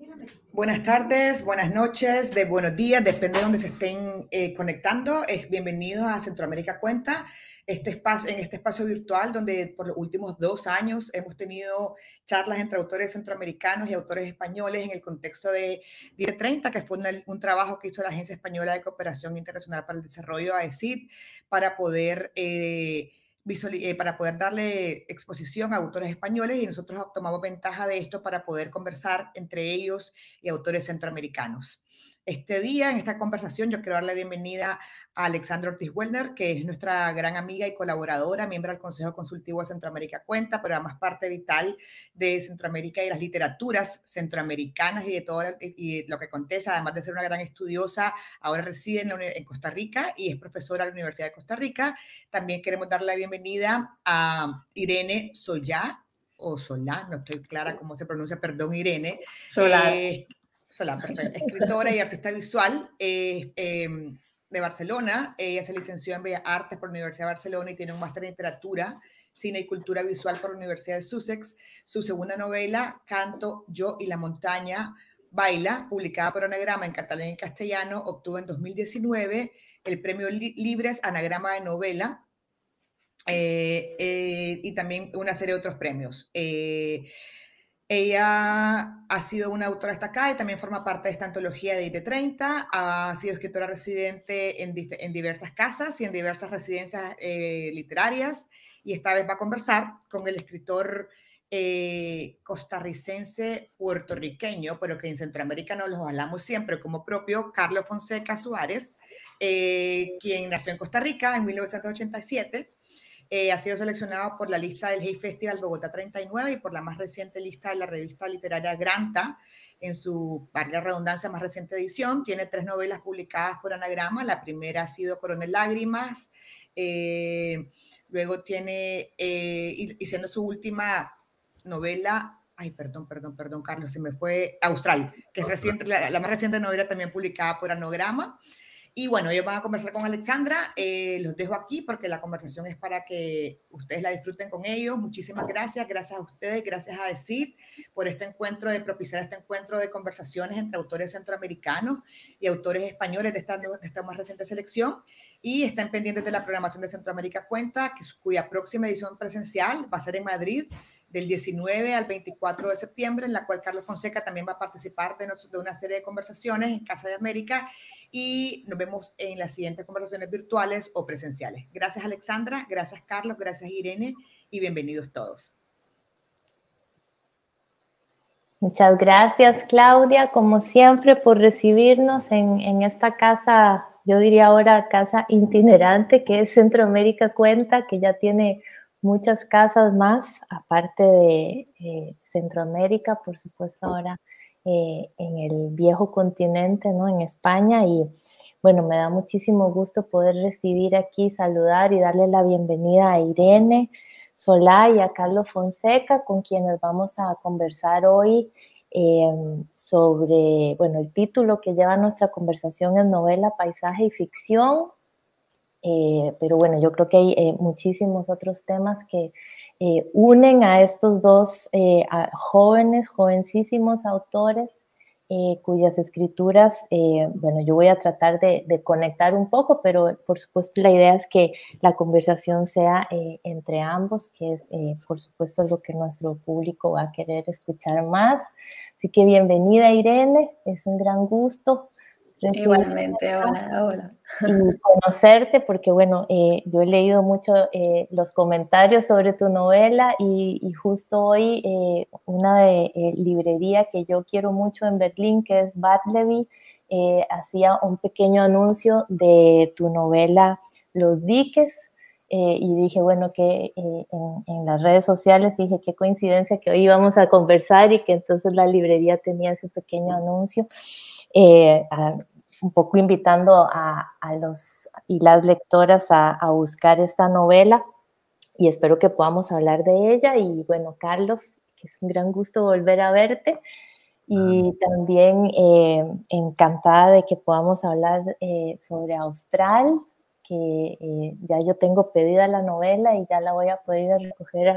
Buenas tardes, buenas noches, buenos días, depende de donde se estén conectando. Bienvenidos a Centroamérica Cuenta, en este espacio virtual donde por los últimos 2 años hemos tenido charlas entre autores centroamericanos y autores españoles en el contexto de DIE 30, que fue un trabajo que hizo la Agencia Española de Cooperación Internacional para el Desarrollo, AECID, para poder para poder darle exposición a autores españoles, y nosotros tomamos ventaja de esto para poder conversar entre ellos y autores centroamericanos. Este día, en esta conversación, yo quiero dar la bienvenida a Alexandra Ortiz Wellner, que es nuestra gran amiga y colaboradora, miembro del Consejo Consultivo de Centroamérica Cuenta, pero además parte vital de Centroamérica y las literaturas centroamericanas y de todo y lo que acontece, además de ser una gran estudiosa, ahora reside en Costa Rica y es profesora de la Universidad de Costa Rica. También queremos darle la bienvenida a Irene Solá, o Solá, no estoy clara cómo se pronuncia, perdón Irene. Solá, perfecto. Escritora y artista visual de Barcelona. Ella se licenció en Bellas Artes por la Universidad de Barcelona y tiene un máster en literatura, cine y cultura visual por la Universidad de Sussex. Su segunda novela, Canto, yo y la montaña baila, publicada por Anagrama en catalán y castellano, obtuvo en 2019 el premio Libres Anagrama de Novela, y también una serie de otros premios. Ella ha sido una autora destacada y también forma parte de esta antología de IT30. Ha sido escritora residente en diversas casas y en diversas residencias literarias. Y esta vez va a conversar con el escritor costarricense puertorriqueño, pero que en Centroamérica no los hablamos siempre como propio, Carlos Fonseca Suárez, quien nació en Costa Rica en 1987. Ha sido seleccionado por la lista del Hay Festival Bogotá 39 y por la más reciente lista de la revista literaria Granta, en su, valga la redundancia, más reciente edición. Tiene 3 novelas publicadas por Anagrama. La primera ha sido Coronel Lágrimas. Luego tiene, y siendo su última novela, perdón, Carlos, se me fue, Austral, que es reciente, la más reciente novela también publicada por Anagrama. Y bueno, ellos van a conversar con Alexandra. Los dejo aquí porque la conversación es para que ustedes la disfruten con ellos. Muchísimas gracias. Gracias a ustedes, gracias a DECID por este encuentro, de propiciar este encuentro de conversaciones entre autores centroamericanos y autores españoles de esta más reciente selección. Y están pendientes de la programación de Centroamérica Cuenta, cuya próxima edición presencial va a ser en Madrid, del 19 al 24 de septiembre, en la cual Carlos Fonseca también va a participar de una serie de conversaciones en Casa de América, y nos vemos en las siguientes conversaciones virtuales o presenciales. Gracias, Alexandra, gracias, Carlos, gracias, Irene, y bienvenidos todos. Muchas gracias, Claudia, como siempre, por recibirnos en esta casa, yo diría ahora casa itinerante, que es Centroamérica Cuenta, que ya tiene muchas casas más, aparte de Centroamérica, por supuesto, ahora en el viejo continente, ¿no? En España. Y bueno, me da muchísimo gusto poder recibir aquí, saludar y darle la bienvenida a Irene Solá y a Carlos Fonseca, con quienes vamos a conversar hoy sobre, bueno, el título que lleva nuestra conversación es Novela, Paisaje y Ficción, pero bueno, yo creo que hay muchísimos otros temas que unen a estos dos jovencísimos autores, cuyas escrituras, bueno, yo voy a tratar de conectar un poco, pero por supuesto la idea es que la conversación sea entre ambos, que es por supuesto lo que nuestro público va a querer escuchar más. Así que bienvenida, Irene, es un gran gusto. Igualmente, hola. Y conocerte, porque bueno, yo he leído mucho los comentarios sobre tu novela y justo hoy una librería que yo quiero mucho en Berlín, que es Bartleby, hacía un pequeño anuncio de tu novela Los Diques, y dije, bueno, que en las redes sociales dije, qué coincidencia que hoy íbamos a conversar y que entonces la librería tenía ese pequeño anuncio. Un poco invitando a los y las lectoras a buscar esta novela, y espero que podamos hablar de ella. Y bueno, Carlos, que es un gran gusto volver a verte, y también encantada de que podamos hablar sobre Austral, que ya yo tengo pedida la novela y ya la voy a poder ir a recoger a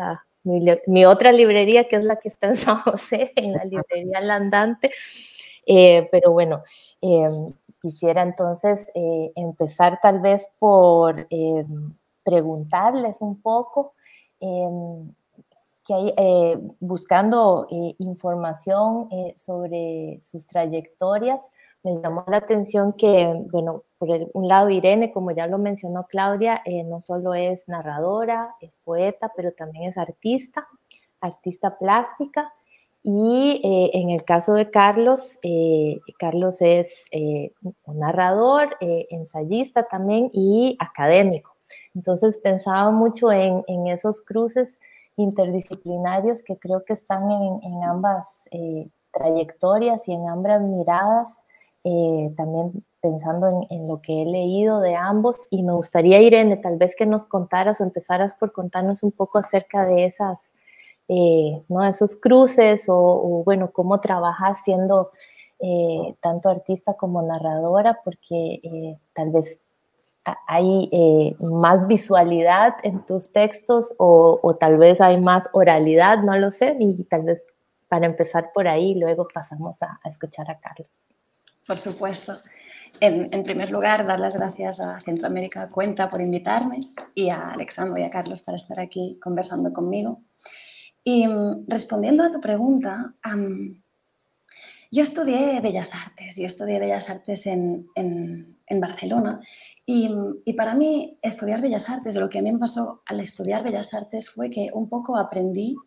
mi otra librería, que es la que está en San José, en la librería La Andante. Pero bueno, quisiera entonces empezar tal vez por preguntarles un poco que hay, buscando información sobre sus trayectorias. Me llamó la atención que, bueno, por un lado Irene, como ya lo mencionó Claudia, no solo es narradora, es poeta, pero también es artista plástica. Y en el caso de Carlos, Carlos es un narrador, ensayista también y académico. Entonces pensaba mucho en esos cruces interdisciplinarios que creo que están en ambas trayectorias y en ambas miradas, también pensando en lo que he leído de ambos. Y me gustaría, Irene, tal vez que nos contaras o empezaras por contarnos un poco acerca de esas, ¿no? Esos cruces o bueno, cómo trabajas siendo tanto artista como narradora, porque tal vez hay más visualidad en tus textos o tal vez hay más oralidad, no lo sé, y tal vez para empezar por ahí, luego pasamos a escuchar a Carlos. Por supuesto. En primer lugar, dar las gracias a Centroamérica Cuenta por invitarme y a Alexandro y a Carlos para estar aquí conversando conmigo. Y respondiendo a tu pregunta, yo estudié Bellas Artes en Barcelona y para mí estudiar Bellas Artes, lo que a mí me pasó al estudiar Bellas Artes fue que un poco aprendí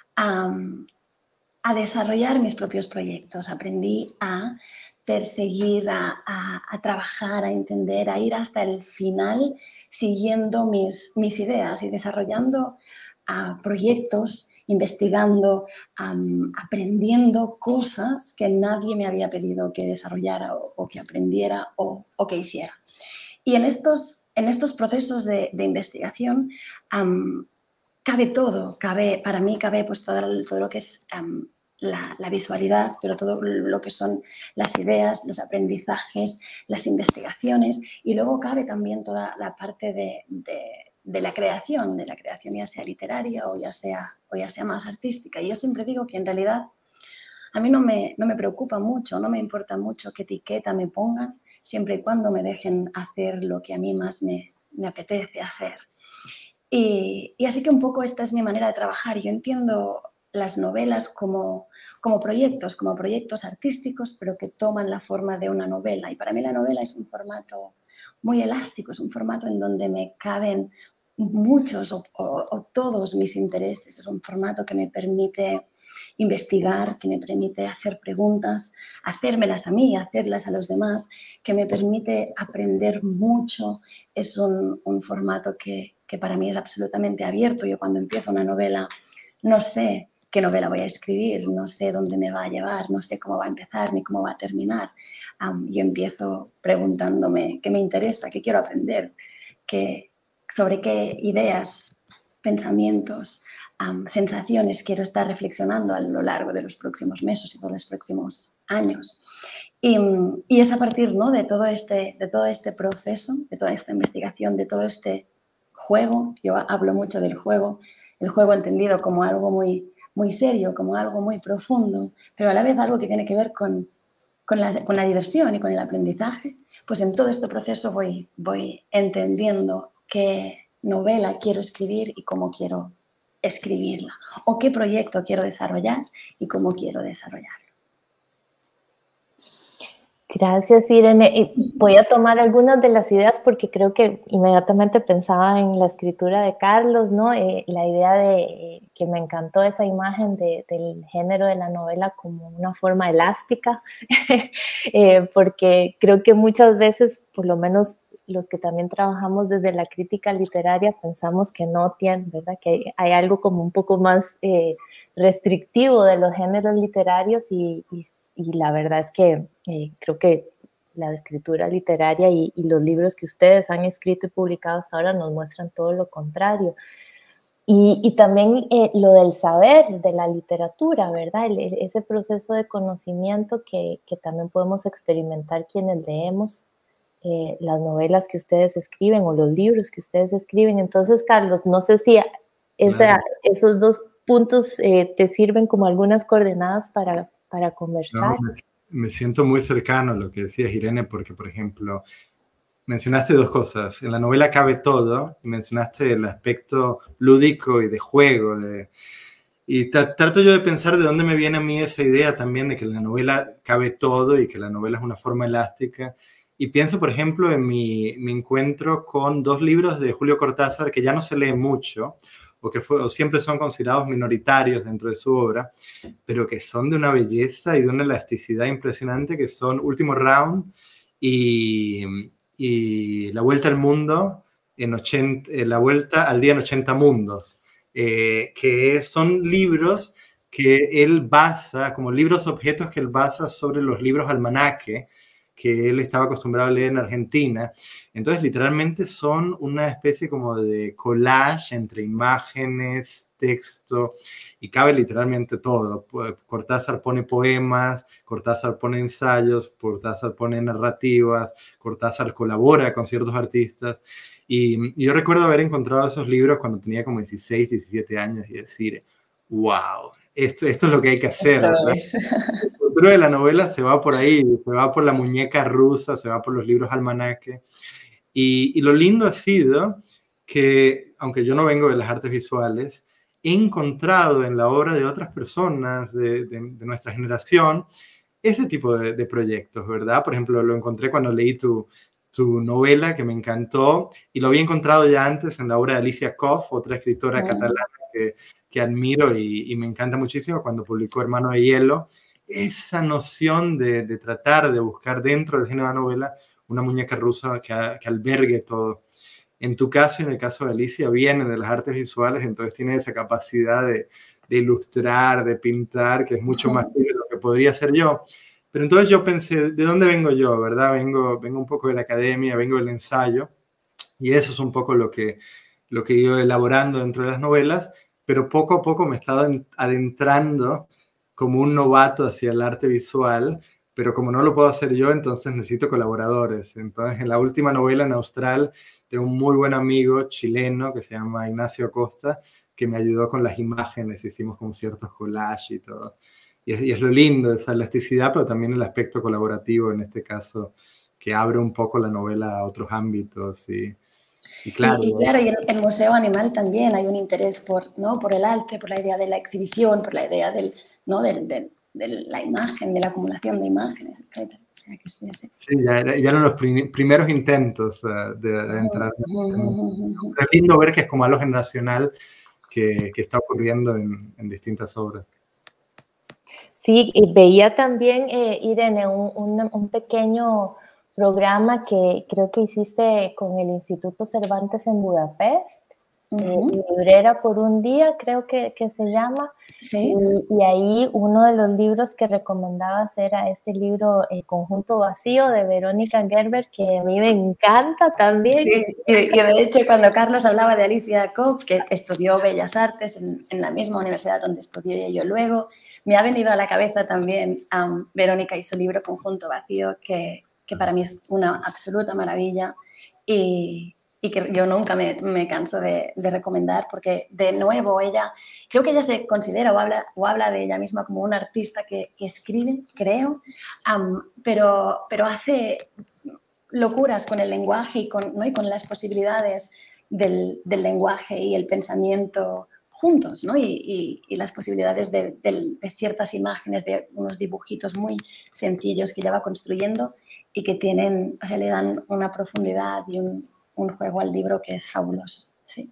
a desarrollar mis propios proyectos, aprendí a perseguir, a trabajar, a entender, a ir hasta el final siguiendo mis ideas y desarrollando proyectos, investigando, aprendiendo cosas que nadie me había pedido que desarrollara o que aprendiera o que hiciera. Y en estos procesos de investigación cabe todo, para mí cabe pues todo lo que es la visualidad, pero todo lo que son las ideas, los aprendizajes, las investigaciones, y luego cabe también toda la parte de la creación ya sea literaria o ya sea más artística. Y yo siempre digo que en realidad a mí no me preocupa mucho, no me importa mucho qué etiqueta me pongan, siempre y cuando me dejen hacer lo que a mí más me apetece hacer. Y así que un poco esta es mi manera de trabajar. Yo entiendo las novelas como proyectos artísticos, pero que toman la forma de una novela. Y para mí la novela es un formato muy elástico, es un formato en donde me caben muchos o todos mis intereses. Es un formato que me permite investigar, que me permite hacer preguntas, hacérmelas a mí, hacerlas a los demás, que me permite aprender mucho. Es un formato que para mí es absolutamente abierto. Yo cuando empiezo una novela no sé qué novela voy a escribir, no sé dónde me va a llevar, no sé cómo va a empezar ni cómo va a terminar. Yo empiezo preguntándome qué me interesa, qué quiero aprender, sobre qué ideas, pensamientos, sensaciones quiero estar reflexionando a lo largo de los próximos meses y de los próximos años. Y es a partir, ¿no?, de todo este proceso, de toda esta investigación, de todo este juego. Yo hablo mucho del juego, el juego entendido como algo muy, muy serio, como algo muy profundo, pero a la vez algo que tiene que ver con la diversión y con el aprendizaje. Pues en todo este proceso voy entendiendo qué novela quiero escribir y cómo quiero escribirla, o qué proyecto quiero desarrollar y cómo quiero desarrollarlo. Gracias, Irene. Voy a tomar algunas de las ideas porque creo que inmediatamente pensaba en la escritura de Carlos, ¿no? La idea de que me encantó esa imagen del género de la novela como una forma elástica, porque creo que muchas veces, por lo menos los que también trabajamos desde la crítica literaria, pensamos que no tiene, ¿verdad? Que hay algo como un poco más restrictivo de los géneros literarios y la verdad es que creo que la escritura literaria y los libros que ustedes han escrito y publicado hasta ahora nos muestran todo lo contrario. Y también lo del saber de la literatura, ¿verdad? Ese proceso de conocimiento que también podemos experimentar quienes leemos las novelas que ustedes escriben o los libros que ustedes escriben. Entonces, Carlos, no sé si esos dos puntos te sirven como algunas coordenadas para No, conversar. me siento muy cercano a lo que decías, Irene, porque, por ejemplo, mencionaste dos cosas. En la novela cabe todo, y mencionaste el aspecto lúdico y de juego. Y trato yo de pensar de dónde me viene a mí esa idea también de que en la novela cabe todo y que la novela es una forma elástica. Y pienso, por ejemplo, en mi encuentro con dos libros de Julio Cortázar que ya no se lee mucho, o siempre son considerados minoritarios dentro de su obra, pero que son de una belleza y de una elasticidad impresionante, que son Último Round y La Vuelta al Mundo, La Vuelta al Día en 80 Mundos, que son libros que él basa, como libros objetos que él basa sobre los libros almanaque que él estaba acostumbrado a leer en Argentina. Entonces, literalmente son una especie como de collage entre imágenes, texto, y cabe literalmente todo. Cortázar pone poemas, Cortázar pone ensayos, Cortázar pone narrativas, Cortázar colabora con ciertos artistas. Y yo recuerdo haber encontrado esos libros cuando tenía como 16, 17 años y decir, wow, esto es lo que hay que hacer. El futuro de la novela se va por ahí, se va por la muñeca rusa, se va por los libros almanaque. Y lo lindo ha sido que, aunque yo no vengo de las artes visuales, he encontrado en la obra de otras personas de nuestra generación ese tipo de proyectos, ¿verdad? Por ejemplo, lo encontré cuando leí tu novela, que me encantó, y lo había encontrado ya antes en la obra de Alicia Koff, otra escritora catalana que admiro y me encanta muchísimo, cuando publicó Hermano de Hielo. Esa noción de tratar de buscar dentro del género de la novela una muñeca rusa que albergue todo. En tu caso y en el caso de Alicia, viene de las artes visuales, entonces tiene esa capacidad de ilustrar, de pintar, que es mucho más de lo que podría ser yo. Pero entonces yo pensé, ¿de dónde vengo yo, verdad? Vengo un poco de la academia, vengo del ensayo, y eso es un poco lo que he ido elaborando dentro de las novelas, pero poco a poco me he estado adentrando como un novato hacia el arte visual, pero como no lo puedo hacer yo, entonces necesito colaboradores. Entonces, en la última novela, en Austral, tengo un muy buen amigo chileno que se llama Ignacio Acosta, que me ayudó con las imágenes, hicimos como ciertos collages y todo. Y es lo lindo, esa elasticidad, pero también el aspecto colaborativo, en este caso, que abre un poco la novela a otros ámbitos. Y claro, y en el Museo Animal también hay un interés por el arte, por la idea de la exhibición, por la idea de la imagen, de la acumulación de imágenes, etc. O sea, que sí. Sí, ya eran los primeros intentos de entrar. Es lindo ver que es como algo generacional que está ocurriendo en distintas obras. Sí, y veía también, Irene, un pequeño programa que creo que hiciste con el Instituto Cervantes en Budapest, Librera por un día, creo que se llama. Sí. Y ahí uno de los libros que recomendabas era este libro, Conjunto Vacío, de Verónica Gerber, que a mí me encanta también. Sí, y de hecho cuando Carlos hablaba de Alicia Koff, que estudió Bellas Artes en la misma universidad donde estudié yo luego, me ha venido a la cabeza también Verónica y su libro Conjunto Vacío, que para mí es una absoluta maravilla y que yo nunca me canso de recomendar, porque de nuevo creo que ella se considera o habla de ella misma como una artista que escribe, creo, pero hace locuras con el lenguaje y con las posibilidades del lenguaje y el pensamiento juntos, ¿no? Y las posibilidades de ciertas imágenes, de unos dibujitos muy sencillos que ella va construyendo y que tienen, o sea, le dan una profundidad y un juego al libro que es fabuloso, sí.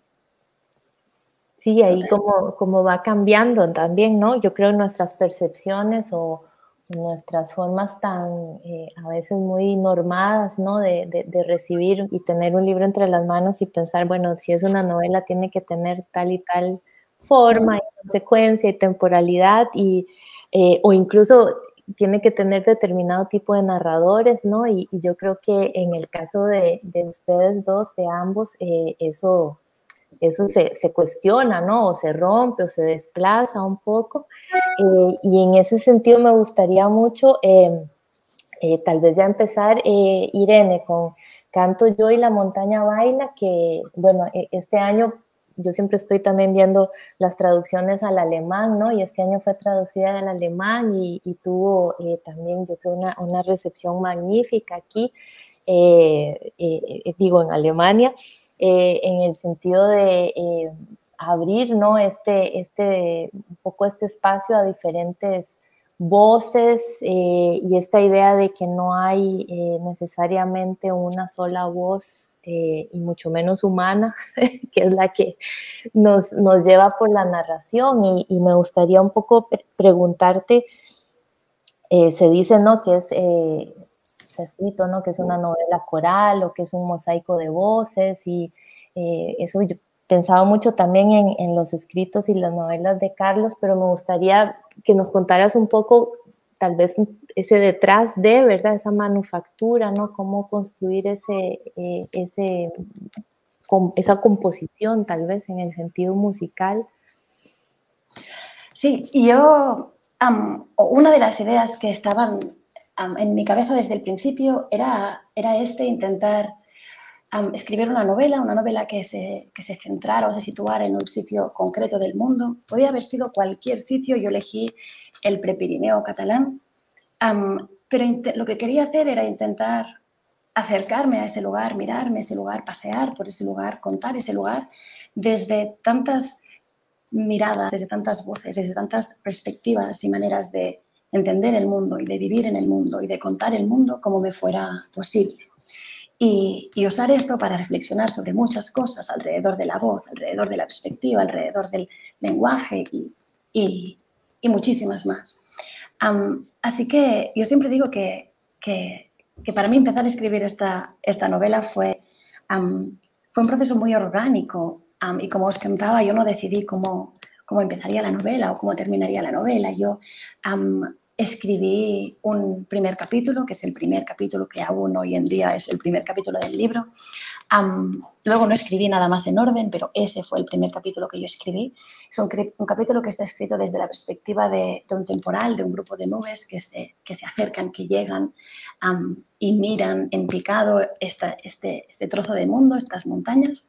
Sí, ahí como va cambiando también, ¿no? Yo creo nuestras percepciones o nuestras formas tan a veces muy normadas, ¿no? De recibir y tener un libro entre las manos y pensar, bueno, si es una novela tiene que tener tal y tal forma y consecuencia y temporalidad o incluso tiene que tener determinado tipo de narradores, ¿no? Y yo creo que en el caso de ustedes dos, de ambos, eso se cuestiona, ¿no? O se rompe o se desplaza un poco. Y en ese sentido me gustaría mucho, tal vez ya empezar, Irene, con Canto yo y la montaña baila, que, bueno, este año yo siempre estoy también viendo las traducciones al alemán, ¿no? Y este año fue traducida al alemán y tuvo también, yo creo, una recepción magnífica aquí, digo, en Alemania, en el sentido de abrir, ¿no? Un poco este espacio a diferentes voces y esta idea de que no hay necesariamente una sola voz y mucho menos humana, que es la que nos lleva por la narración y me gustaría un poco preguntarte, se dice, ¿no? Que se ha escrito, ¿no? Que es una novela coral o que es un mosaico de voces y eso yo pensaba mucho también en los escritos y las novelas de Carlos, pero me gustaría que nos contaras un poco, tal vez ese detrás de, ¿verdad? Esa manufactura, ¿no? Cómo construir esa composición, tal vez, en el sentido musical. Sí, yo, una de las ideas que estaban en mi cabeza desde el principio era intentar escribir una novela que se centrara o se situara en un sitio concreto del mundo. Podía haber sido cualquier sitio, yo elegí el Prepirineo catalán, pero lo que quería hacer era intentar acercarme a ese lugar, mirarme ese lugar, pasear por ese lugar, contar ese lugar desde tantas miradas, desde tantas voces, desde tantas perspectivas y maneras de entender el mundo y de vivir en el mundo y de contar el mundo como me fuera posible. Y usar esto para reflexionar sobre muchas cosas alrededor de la voz, alrededor de la perspectiva, alrededor del lenguaje y muchísimas más. Así que yo siempre digo que para mí empezar a escribir esta novela fue un proceso muy orgánico y como os contaba, yo no decidí cómo empezaría la novela o cómo terminaría la novela. Yo escribí un primer capítulo, que es el primer capítulo que aún hoy en día es el primer capítulo del libro. Luego no escribí nada más en orden, pero ese fue el primer capítulo que yo escribí. Es un capítulo que está escrito desde la perspectiva de un temporal, de un grupo de nubes que se acercan, que llegan y miran en picado este trozo de mundo, estas montañas,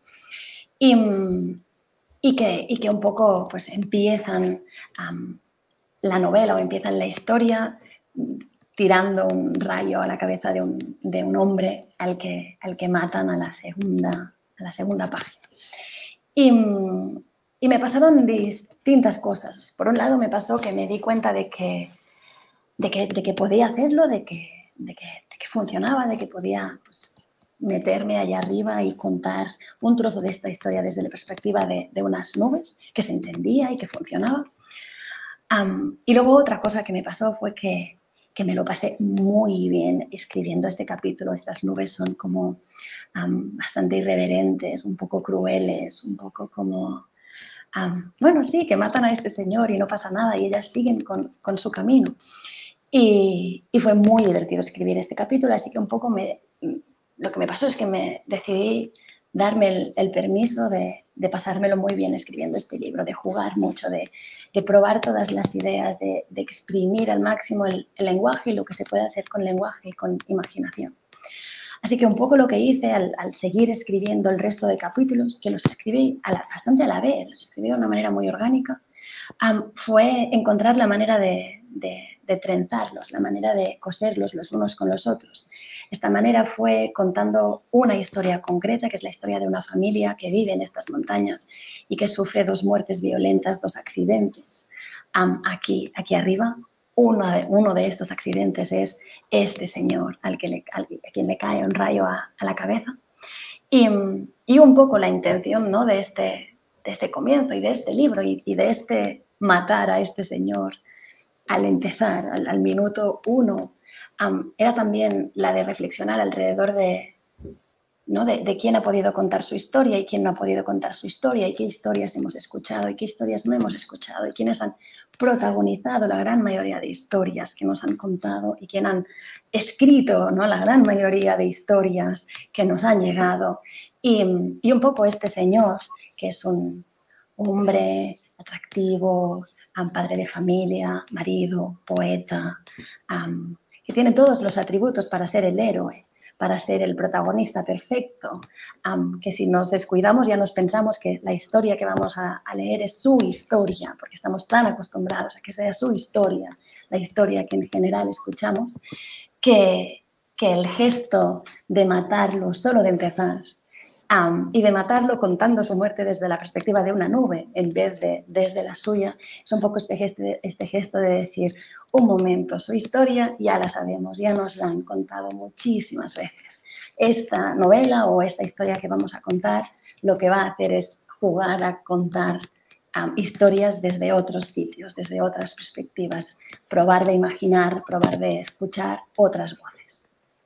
y que un poco pues, empiezan la novela o empiezan la historia tirando un rayo a la cabeza de un hombre al que matan a la segunda página. Y me pasaron distintas cosas. Por un lado me pasó que me di cuenta de que podía hacerlo, de que funcionaba, de que podía pues, meterme allá arriba y contar un trozo de esta historia desde la perspectiva de unas nubes, que se entendía y que funcionaba. Y luego otra cosa que me pasó fue que me lo pasé muy bien escribiendo este capítulo. Estas nubes son como bastante irreverentes, un poco crueles, un poco como, bueno, sí, que matan a este señor y no pasa nada y ellas siguen con su camino. Y fue muy divertido escribir este capítulo, así que un poco lo que me pasó es que me decidí darme el permiso de pasármelo muy bien escribiendo este libro, de jugar mucho, de probar todas las ideas, de exprimir al máximo el lenguaje y lo que se puede hacer con lenguaje y con imaginación. Así que un poco lo que hice al seguir escribiendo el resto de capítulos, que los escribí bastante a la vez, los escribí de una manera muy orgánica, fue encontrar la manera de trenzarlos, la manera de coserlos los unos con los otros. Esta manera fue contando una historia concreta, que es la historia de una familia que vive en estas montañas y que sufre 2 muertes violentas, 2 accidentes. Aquí arriba, uno de estos accidentes es este señor a quien le cae un rayo a la cabeza. Y un poco la intención, ¿no?, de este comienzo y de este libro y de este matar a este señor al empezar, al minuto 1, era también la de reflexionar alrededor de quién ha podido contar su historia y quién no ha podido contar su historia y qué historias hemos escuchado y qué historias no hemos escuchado y quiénes han protagonizado la gran mayoría de historias que nos han contado y quién han escrito, ¿no?, la gran mayoría de historias que nos han llegado. Y un poco este señor, que es un hombre atractivo, padre de familia, marido, poeta, que tiene todos los atributos para ser el héroe, para ser el protagonista perfecto, que si nos descuidamos ya nos pensamos que la historia que vamos a leer es su historia, porque estamos tan acostumbrados a que sea su historia, la historia que en general escuchamos, que el gesto de matarlo, solo de empezar, y de matarlo contando su muerte desde la perspectiva de una nube en vez de desde la suya, es un poco este gesto de decir, un momento, su historia ya la sabemos, ya nos la han contado muchísimas veces. Esta novela o esta historia que vamos a contar, lo que va a hacer es jugar a contar historias desde otros sitios, desde otras perspectivas, probar de imaginar, probar de escuchar otras voces.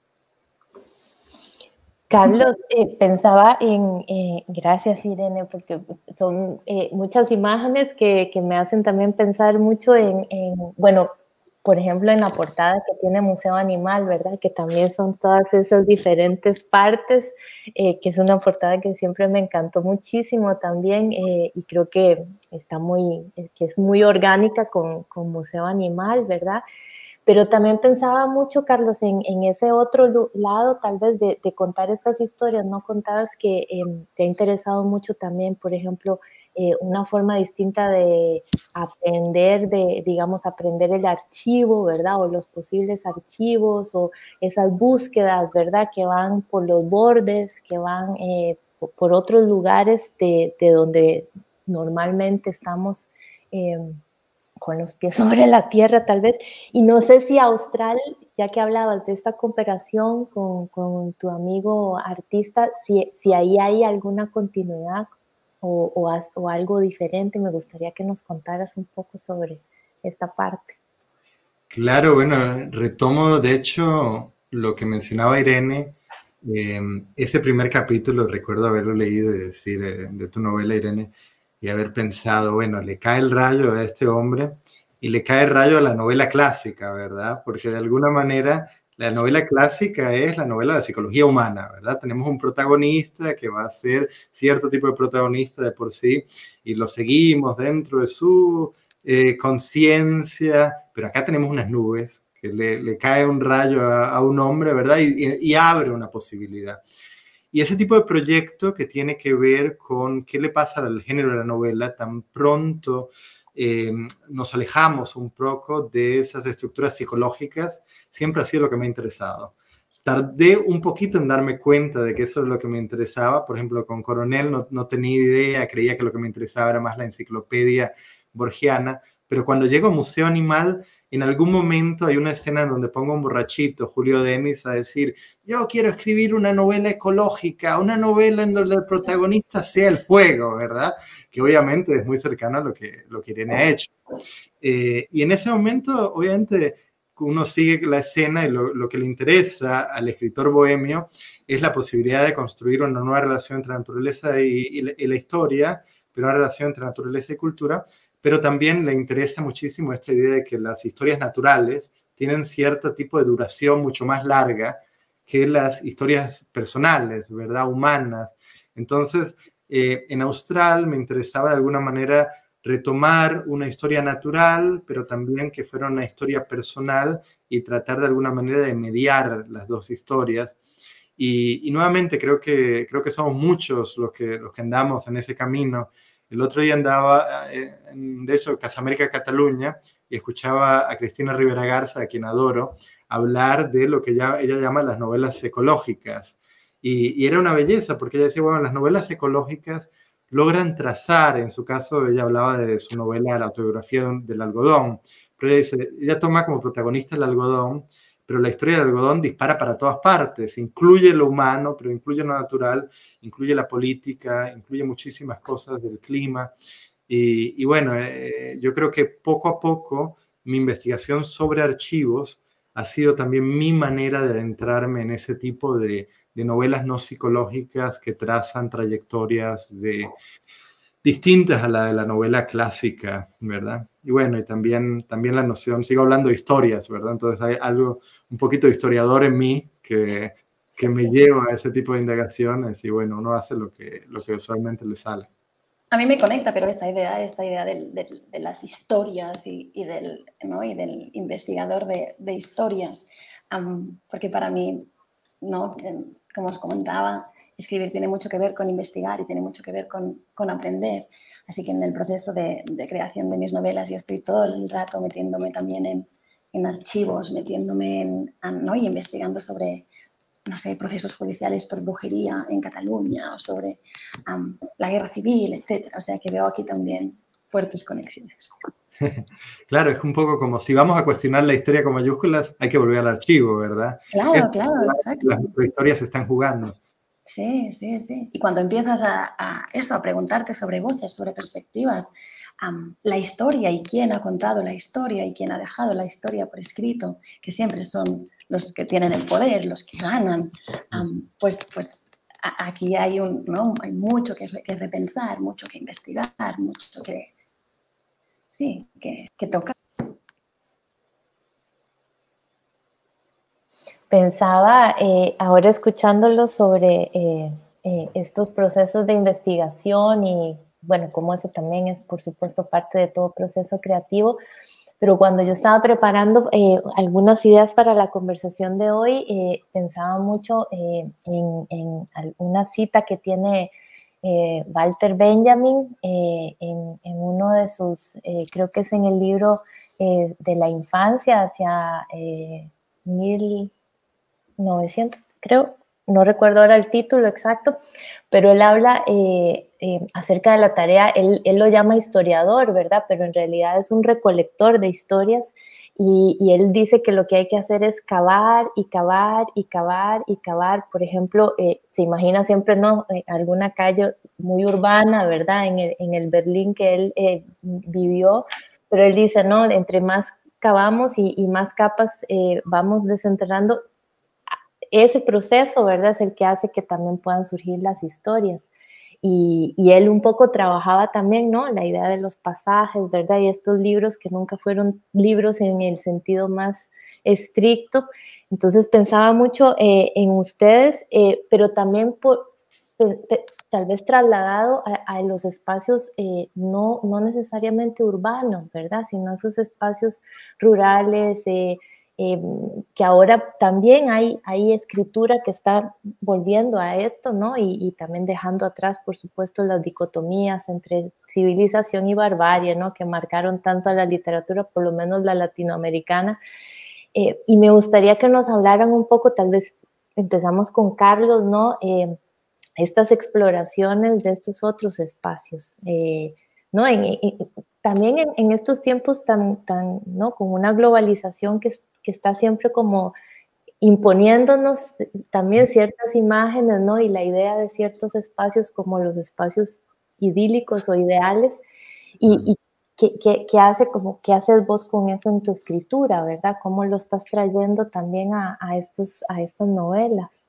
Carlos, pensaba en, gracias Irene, porque son muchas imágenes que me hacen también pensar mucho bueno, por ejemplo, en la portada que tiene Museo Animal, ¿verdad? Que también son todas esas diferentes partes, que es una portada que siempre me encantó muchísimo también, y creo que que es muy orgánica con Museo Animal, ¿verdad? Pero también pensaba mucho, Carlos, en ese otro lado, tal vez, de contar estas historias no contadas que te ha interesado mucho también, por ejemplo, una forma distinta de aprender, digamos, aprender el archivo, ¿verdad? O los posibles archivos, o esas búsquedas, ¿verdad? Que van por los bordes, que van por otros lugares de donde normalmente estamos con los pies sobre la tierra tal vez, y no sé si Austral, ya que hablabas de esta cooperación con tu amigo artista, si ahí hay alguna continuidad o algo diferente, me gustaría que nos contaras un poco sobre esta parte. Claro, bueno, retomo de hecho lo que mencionaba Irene, ese primer capítulo, recuerdo haberlo leído y decir de tu novela, Irene, y haber pensado, bueno, le cae el rayo a este hombre y le cae el rayo a la novela clásica, ¿verdad? Porque de alguna manera la novela clásica es la novela de la psicología humana, ¿verdad? Tenemos un protagonista que va a ser cierto tipo de protagonista de por sí y lo seguimos dentro de su conciencia, pero acá tenemos unas nubes que le cae un rayo a un hombre, ¿verdad? Y abre una posibilidad. Y ese tipo de proyecto que tiene que ver con qué le pasa al género de la novela tan pronto nos alejamos un poco de esas estructuras psicológicas, siempre ha sido lo que me ha interesado. Tardé un poquito en darme cuenta de que eso es lo que me interesaba. Por ejemplo, con Coronel no tenía idea, creía que lo que me interesaba era más la enciclopedia borgiana, pero cuando llego a Museo Animal, en algún momento hay una escena en donde pongo a un borrachito, Julio Denis, a decir, yo quiero escribir una novela ecológica, una novela en donde el protagonista sea el fuego, ¿verdad? Que obviamente es muy cercano a lo que Irene ha hecho. Y en ese momento, obviamente, uno sigue la escena y lo que le interesa al escritor bohemio es la posibilidad de construir una nueva relación entre la naturaleza y la historia, pero una relación entre naturaleza y cultura, pero también le interesa muchísimo esta idea de que las historias naturales tienen cierto tipo de duración mucho más larga que las historias personales, ¿verdad? Humanas. Entonces, en Austral me interesaba de alguna manera retomar una historia natural, pero también que fuera una historia personal y tratar de alguna manera de mediar las dos historias. Y nuevamente creo que somos muchos los que andamos en ese camino. El otro día andaba, de hecho, Casamérica Cataluña, y escuchaba a Cristina Rivera Garza, a quien adoro, hablar de lo que ella llama las novelas ecológicas. Y era una belleza, porque ella decía, bueno, las novelas ecológicas logran trazar, en su caso ella hablaba de su novela La autobiografía del algodón, pero ella dice, ella toma como protagonista el algodón, pero la historia del algodón dispara para todas partes, incluye lo humano, pero incluye lo natural, incluye la política, incluye muchísimas cosas del clima. Y bueno, yo creo que poco a poco mi investigación sobre archivos ha sido también mi manera de adentrarme en ese tipo de novelas no psicológicas que trazan trayectorias distintas a la de la novela clásica, ¿verdad? Y bueno, y también la noción, sigo hablando de historias, ¿verdad? Entonces hay algo, un poquito de historiador en mí que me lleva a ese tipo de indagaciones y bueno, uno hace lo que usualmente le sale. A mí me conecta, pero esta idea de las historias y del investigador de historias, porque para mí ¿no? Como os comentaba, escribir tiene mucho que ver con investigar y tiene mucho que ver con aprender. Así que en el proceso de creación de mis novelas yo estoy todo el rato metiéndome también en archivos, metiéndome ¿no? y investigando sobre, no sé, procesos judiciales por brujería en Cataluña o sobre la guerra civil, etc. O sea que veo aquí también fuertes conexiones. Claro, es un poco como si vamos a cuestionar la historia con mayúsculas, hay que volver al archivo, ¿verdad? Claro, claro, exacto. Las microhistorias se están jugando. Sí, sí, sí. Y cuando empiezas a preguntarte sobre voces, sobre perspectivas, la historia y quién ha contado la historia y quién ha dejado la historia por escrito, que siempre son los que tienen el poder, los que ganan, pues aquí hay, ¿no? Hay mucho que repensar, mucho que investigar, mucho que, sí, que tocar. Pensaba, ahora escuchándolo sobre estos procesos de investigación y, bueno, cómo eso también es, por supuesto, parte de todo proceso creativo, pero cuando yo estaba preparando algunas ideas para la conversación de hoy, pensaba mucho en una cita que tiene Walter Benjamin en uno de sus, creo que es en el libro de la infancia hacia 1900, creo, no recuerdo ahora el título exacto, pero él habla acerca de la tarea, él lo llama historiador, ¿verdad? Pero en realidad es un recolector de historias y él dice que lo que hay que hacer es cavar y cavar y cavar y cavar. Por ejemplo, se imagina siempre, ¿no? Alguna calle muy urbana, ¿verdad? En el Berlín que él vivió, pero él dice, ¿no? Entre más cavamos y más capas vamos desenterrando, ese proceso, ¿verdad? Es el que hace que también puedan surgir las historias. Y él un poco trabajaba también, ¿no? La idea de los pasajes, ¿verdad? Y estos libros que nunca fueron libros en el sentido más estricto. Entonces pensaba mucho en ustedes, pero también tal vez trasladado a los espacios no necesariamente urbanos, ¿verdad? Sino esos espacios rurales, que ahora también hay escritura que está volviendo a esto, ¿no? Y también dejando atrás, por supuesto, las dicotomías entre civilización y barbarie, ¿no? Que marcaron tanto a la literatura, por lo menos la latinoamericana. Y me gustaría que nos hablaran un poco, tal vez empezamos con Carlos, ¿no? Estas exploraciones de estos otros espacios, ¿no? También en estos tiempos ¿no? Con una globalización que está siempre como imponiéndonos también ciertas imágenes, ¿no? Y la idea de ciertos espacios como los espacios idílicos o ideales. Y ¿qué haces vos con eso en tu escritura, verdad? ¿Cómo lo estás trayendo también a estas novelas?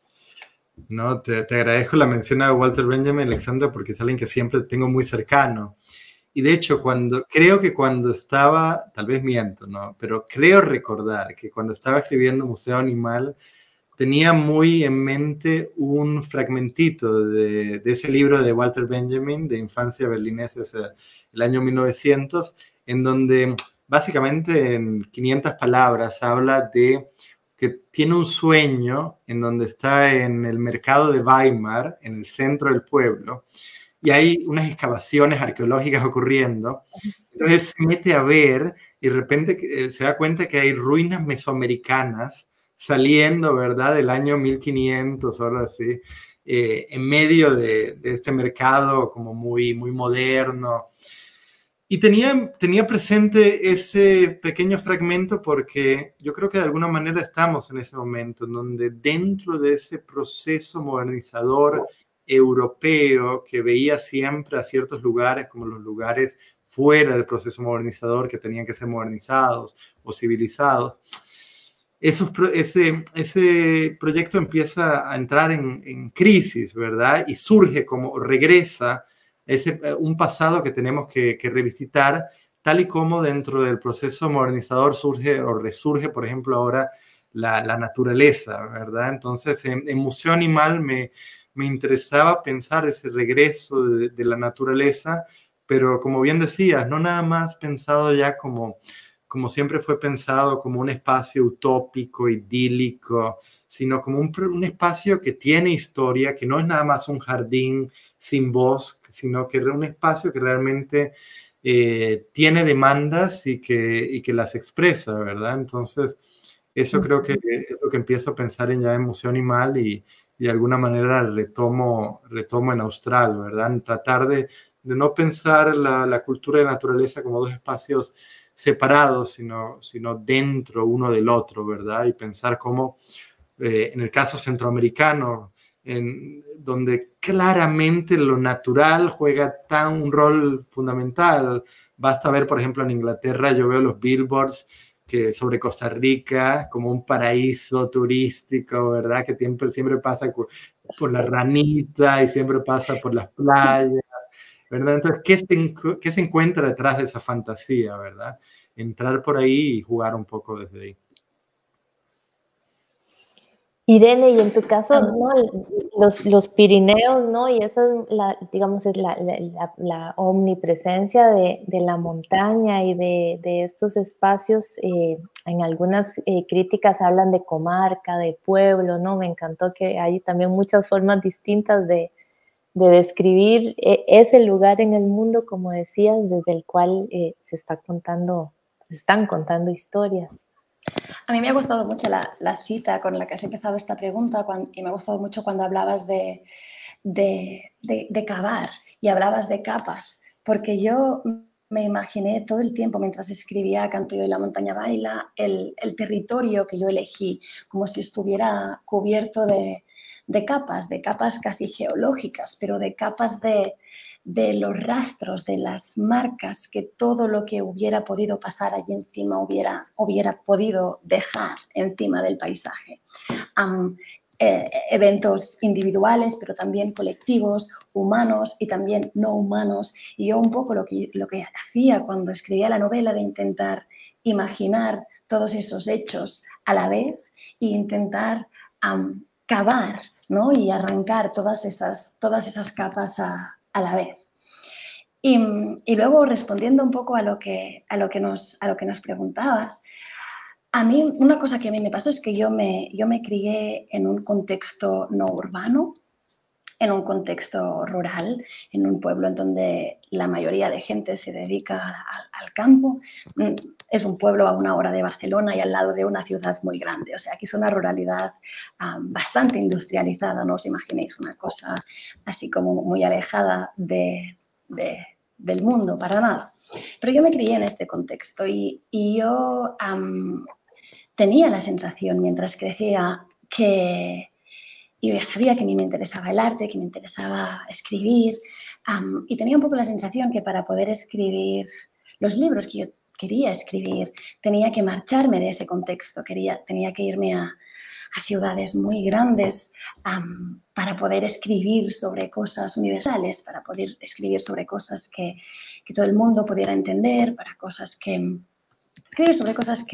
No, te agradezco la mención a Walter Benjamin, Alexandra, porque es alguien que siempre tengo muy cercano. Y de hecho, creo que cuando estaba, tal vez miento, ¿no? Pero creo recordar que cuando estaba escribiendo Museo Animal, tenía muy en mente un fragmentito de ese libro de Walter Benjamin, de Infancia Berlinesa, el año 1900, en donde básicamente en 500 palabras habla de que tiene un sueño en donde está en el mercado de Weimar, en el centro del pueblo, y hay unas excavaciones arqueológicas ocurriendo. Entonces él se mete a ver y de repente se da cuenta que hay ruinas mesoamericanas saliendo, ¿verdad?, del año 1500 o algo así, en medio de este mercado como muy, muy moderno. Y tenía presente ese pequeño fragmento porque yo creo que de alguna manera estamos en ese momento en donde dentro de ese proceso modernizador europeo que veía siempre a ciertos lugares como los lugares fuera del proceso modernizador que tenían que ser modernizados o civilizados, ese proyecto empieza a entrar en crisis, ¿verdad? Y surge como regresa un pasado que tenemos que revisitar, tal y como dentro del proceso modernizador surge o resurge, por ejemplo, ahora la naturaleza, ¿verdad? Entonces, en Museo Animal me interesaba pensar ese regreso de la naturaleza, pero como bien decías, no nada más pensado ya como como siempre fue pensado como un espacio utópico, idílico, sino como un espacio que tiene historia, que no es nada más un jardín sin voz, sino que es un espacio que realmente tiene demandas y que las expresa, ¿verdad? Entonces, eso creo que es lo que empiezo a pensar en ya en Museo Animal y de alguna manera retomo en Austral, ¿verdad? En tratar de no pensar la cultura y la naturaleza como dos espacios separados, sino dentro uno del otro, ¿verdad? Y pensar cómo, en el caso centroamericano, donde claramente lo natural juega un rol fundamental. Basta ver, por ejemplo, en Inglaterra, yo veo los billboards sobre Costa Rica como un paraíso turístico, ¿verdad? Que siempre pasa por la ranita y siempre pasa por las playas, ¿verdad? Entonces, ¿qué se encuentra detrás de esa fantasía, verdad? Entrar por ahí y jugar un poco desde ahí. Irene, y en tu caso, ¿no? Los Pirineos, ¿no? Y esa es digamos, es la omnipresencia de la montaña y de estos espacios. En algunas críticas hablan de comarca, de pueblo, ¿no? Me encantó que hay también muchas formas distintas de describir ese lugar en el mundo, como decías, desde el cual se están contando historias. A mí me ha gustado mucho la cita con la que has empezado esta pregunta y me ha gustado mucho cuando hablabas de cavar y hablabas de capas, porque yo me imaginé todo el tiempo mientras escribía Canto yo y la montaña baila el territorio que yo elegí, como si estuviera cubierto de capas casi geológicas, pero de capas de los rastros, de las marcas que todo lo que hubiera podido pasar allí encima hubiera podido dejar encima del paisaje. Eventos individuales, pero también colectivos, humanos y también no humanos. Y yo un poco lo que hacía cuando escribía la novela, de intentar imaginar todos esos hechos a la vez e intentar cavar, ¿no? Y arrancar todas esas capas a la vez. Y luego, respondiendo un poco a lo que nos preguntabas, a mí una cosa que a mí me pasó es que yo me crié en un contexto no urbano, en un contexto rural, en un pueblo en donde la mayoría de gente se dedica al campo. Es un pueblo a 1 hora de Barcelona y al lado de una ciudad muy grande. O sea, aquí es una ruralidad bastante industrializada. No os imaginéis una cosa así como muy alejada del mundo, para nada. Pero yo me crié en este contexto y yo tenía la sensación mientras crecía que yo ya sabía que a mí me interesaba el arte, que me interesaba escribir, y tenía un poco la sensación que para poder escribir los libros que yo quería escribir tenía que marcharme de ese contexto, tenía que irme a ciudades muy grandes para poder escribir sobre cosas universales, para poder escribir sobre cosas que todo el mundo pudiera entender, escribir sobre cosas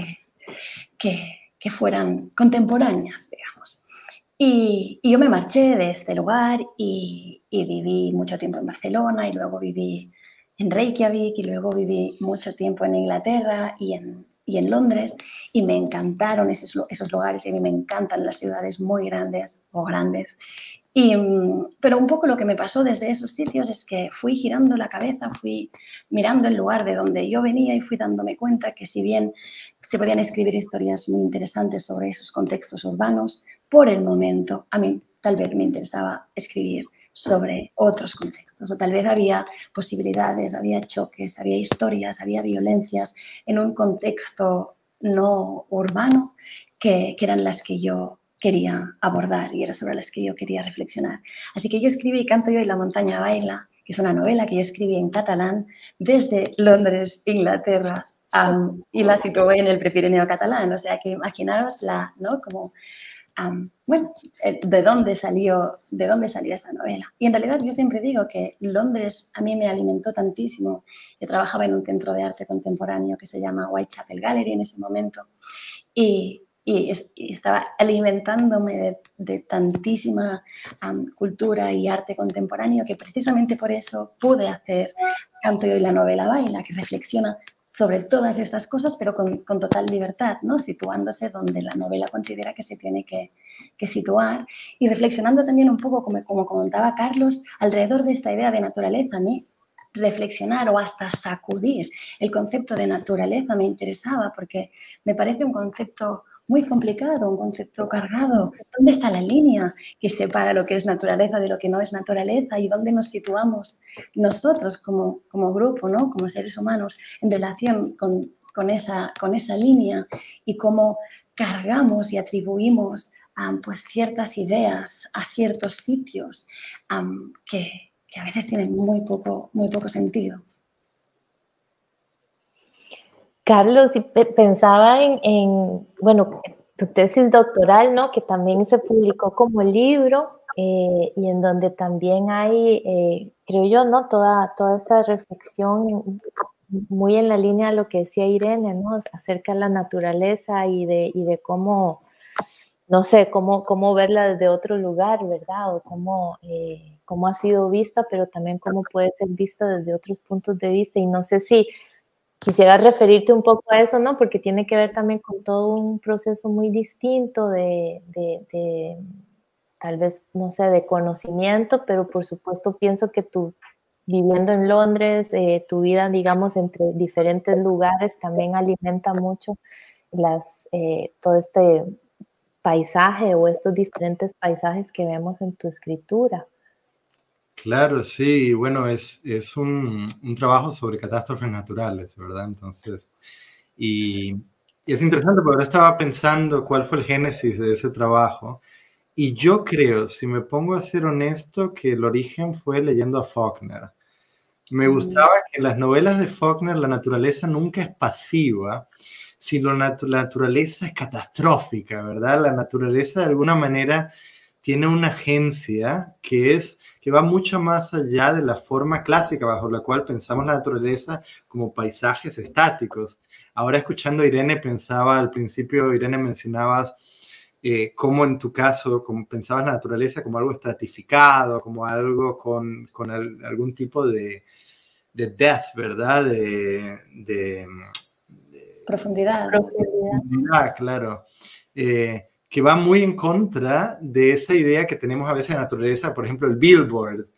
que fueran contemporáneas, digamos. Y yo me marché de este lugar y viví mucho tiempo en Barcelona y luego viví en Reykjavik y luego viví mucho tiempo en Inglaterra y en Londres, y me encantaron esos lugares, y a mí me encantan las ciudades muy grandes o grandes. Pero un poco lo que me pasó desde esos sitios es que fui girando la cabeza, fui mirando el lugar de donde yo venía y fui dándome cuenta que si bien se podían escribir historias muy interesantes sobre esos contextos urbanos, por el momento a mí tal vez me interesaba escribir sobre otros contextos, o tal vez había posibilidades, había choques, había historias, había violencias en un contexto no urbano que eran las que yo quería abordar y era sobre las que yo quería reflexionar. Así que yo escribí Canto yo y la montaña baila, que es una novela que yo escribí en catalán desde Londres, Inglaterra, y la situé en el Prepirineo catalán. O sea que imaginaros ¿no? Como, bueno, de dónde salió esa novela. Y en realidad yo siempre digo que Londres a mí me alimentó tantísimo. Yo trabajaba en un centro de arte contemporáneo que se llama Whitechapel Gallery en ese momento, y estaba alimentándome de tantísima cultura y arte contemporáneo, que precisamente por eso pude hacer Canto yo y la novela baila, que reflexiona sobre todas estas cosas, pero con total libertad, ¿no? Situándose donde la novela considera que se tiene que situar y reflexionando también un poco, como comentaba Carlos, alrededor de esta idea de naturaleza. A mí reflexionar o hasta sacudir el concepto de naturaleza me interesaba porque me parece un concepto muy complicado, un concepto cargado. ¿Dónde está la línea que separa lo que es naturaleza de lo que no es naturaleza y dónde nos situamos nosotros como grupo, ¿no? Como seres humanos en relación con esa línea y cómo cargamos y atribuimos pues ciertas ideas a ciertos sitios que a veces tienen muy poco sentido. Carlos, pensaba bueno, tu tesis doctoral, ¿no? Que también se publicó como libro y en donde también hay, creo yo, ¿no? Toda esta reflexión muy en la línea de lo que decía Irene, ¿no? Acerca de la naturaleza y de cómo, no sé, cómo verla desde otro lugar, ¿verdad? O cómo ha sido vista, pero también cómo puede ser vista desde otros puntos de vista. Y no sé si quisiera referirte un poco a eso, ¿no? Porque tiene que ver también con todo un proceso muy distinto de tal vez, no sé, de conocimiento, pero por supuesto pienso que tú, viviendo en Londres, tu vida, digamos, entre diferentes lugares también alimenta mucho todo este paisaje o estos diferentes paisajes que vemos en tu escritura. Claro, sí, bueno, es un trabajo sobre catástrofes naturales, ¿verdad? Entonces, y es interesante porque ahora estaba pensando cuál fue el génesis de ese trabajo, y yo creo, si me pongo a ser honesto, que el origen fue leyendo a Faulkner. Me gustaba que en las novelas de Faulkner la naturaleza nunca es pasiva, sino la naturaleza es catastrófica, ¿verdad? La naturaleza de alguna manera tiene una agencia que va mucho más allá de la forma clásica bajo la cual pensamos la naturaleza como paisajes estáticos. Ahora escuchando a Irene, pensaba al principio, Irene, mencionabas cómo en tu caso, como pensabas la naturaleza como algo estratificado, como algo con algún tipo de depth, ¿verdad? De Profundidad. Profundidad, claro. Que va muy en contra de esa idea que tenemos a veces de naturaleza, por ejemplo, el billboard.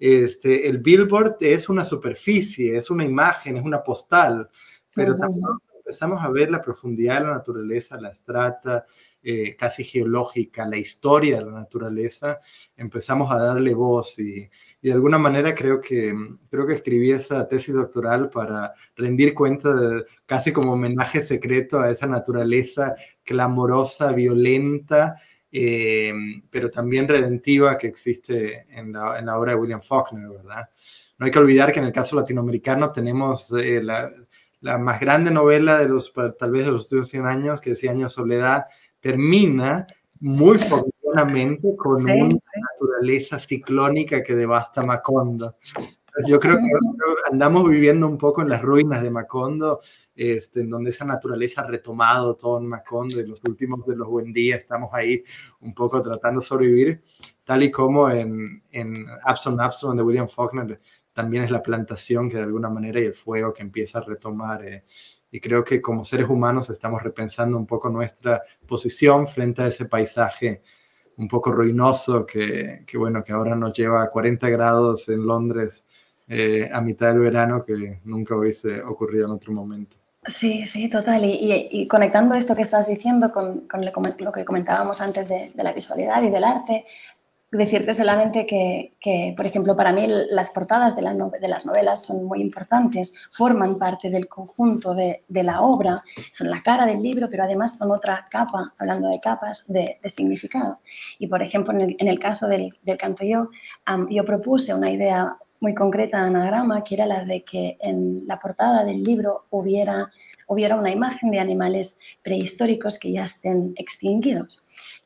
El billboard es una superficie, es una imagen, es una postal, pero también empezamos a ver la profundidad de la naturaleza, la estrata casi geológica, la historia de la naturaleza, empezamos a darle voz y de alguna manera creo que escribí esa tesis doctoral para rendir cuenta casi como homenaje secreto a esa naturaleza clamorosa, violenta, pero también redentiva que existe en la obra de William Faulkner, ¿verdad? No hay que olvidar que en el caso latinoamericano tenemos la más grande novela tal vez de los últimos 100 años, que es 100 años de soledad, termina muy fogonamente con una naturaleza ciclónica que devasta Macondo. Yo creo que andamos viviendo un poco en las ruinas de Macondo, en donde esa naturaleza ha retomado todo en Macondo, y los últimos de los buen días estamos ahí un poco tratando de sobrevivir, tal y como en Absalom de William Faulkner, también es la plantación que de alguna manera y el fuego que empieza a retomar. Y creo que como seres humanos estamos repensando un poco nuestra posición frente a ese paisaje un poco ruinoso que ahora nos lleva a 40 grados en Londres a mitad del verano, que nunca hubiese ocurrido en otro momento. Sí, sí, total. Y conectando esto que estás diciendo con lo que comentábamos antes de la visualidad y del arte, decirte solamente que, por ejemplo, para mí las portadas de las novelas son muy importantes, forman parte del conjunto de la obra, son la cara del libro, pero además son otra capa, hablando de capas, de significado. Y, por ejemplo, en el caso del Canto Yo, yo propuse una idea muy concreta, anagrama, que era la de que en la portada del libro hubiera una imagen de animales prehistóricos que ya estén extinguidos.